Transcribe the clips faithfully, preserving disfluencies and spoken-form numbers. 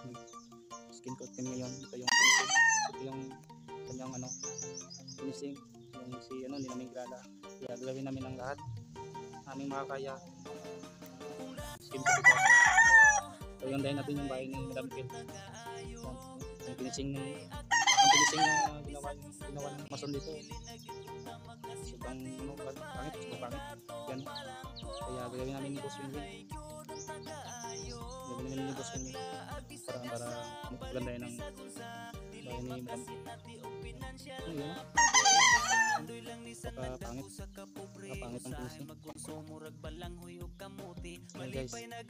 Skin coat kami ngayon. Ito yung finishing. Ito yung kanyang ano, finishing. Yung si ano, ni naming grada. Kaya gagawin namin ang lahat. Aming makakaya. Skin coat ito. So yung dahil natin yung bahay ni Madam Phil. Yung finishing ng ang finishing na ginawa, ginawa ng mason dito. Sobrang ano, pangit, sobrang pangit. Yan. Kaya gagawin namin ni Boss Winwin. Gagawin namin ni Boss Winwin. Para, para maganda yun ang bahay ni Madam Phil. Ano yun? Napakapangit. Napakapangit ang finishing. Ayan guys.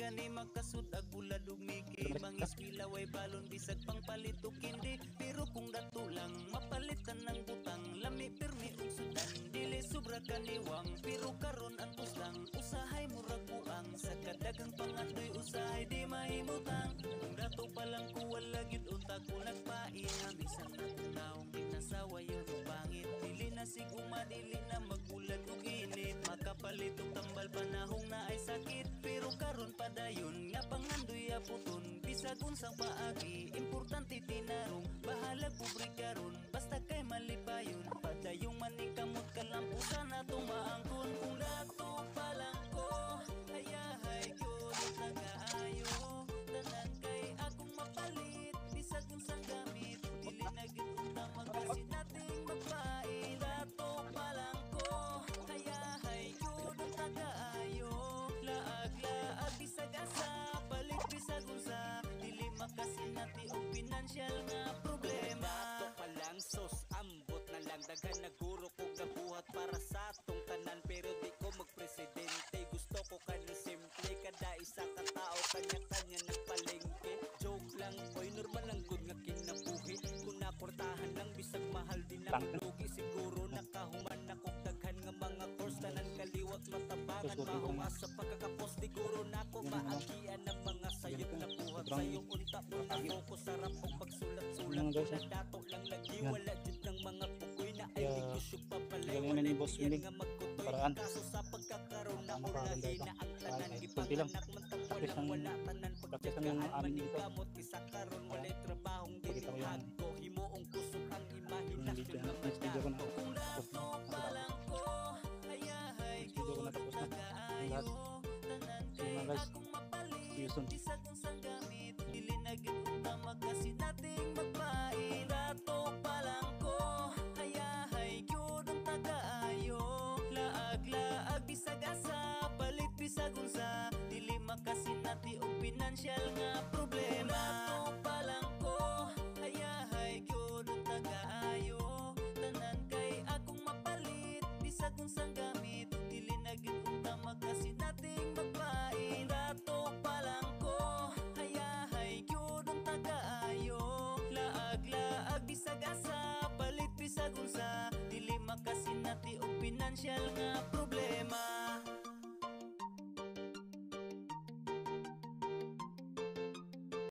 Pero kung dato lang mapalitan ng butang lami permi ug sudan dili sobra kaniwang pero karon atos lang usahay murag buang sa kadagang pangandoy usahay di mahimutang kung dato pa lang ko wala gyud utak ko nagpain bisan natunaw ginasawa yun pangit dili na siguma dili na magulan ug init makapalit og tambal panahong na ay sakit pero karon padayon nga pangandoy aputon bisag unsang paagi importante tinarong bahalag pobre karon basta kay malipayon padayong manikamot kalampo sana tumaangkon kung dato pa lang ko hayahay gyud nagaayo tanan kay akong mapalit bisag unsang gamit dili na gyud utang magasin nating magpain dato pa lang ko hayahay gyud nagaayo laag-laag bisag asa palit bisag unsa dili makasinati og pinansyal nga problema dato pa lang sos ambot na lang daghan naguro ko gabuhat para sa atong tanan pero di ko magpresidente gusto ko kani simple kada isa ka tao kanya-kanya nagpalengke joke lang oy normal lang gud nga kinabuhi kung naportahan lang bisag mahal din ang lugi siguro nakahuman ako daghan nga mga course tanan kaliwat matabangan mahong asa pagkakapos siguro nako maagian ang mga sayop na buhat sayong unta unta ko sarap og pagsulat-sulat na dato lang lagi wala jud ng mga pukoy na ay kusog papalay wala ni Boss Winwin paraan kaso sa pagkakaroon na ulahi na ang tanan gipanganak man tang wala wala tanan pagkakaan manigamot isa karon wala trabahong dilihan ko himuong kusog ang imahinasyon ng mga kung dato pa lang ko hayahay video ko natapos na ang lahat. See you mga guys. See you soon.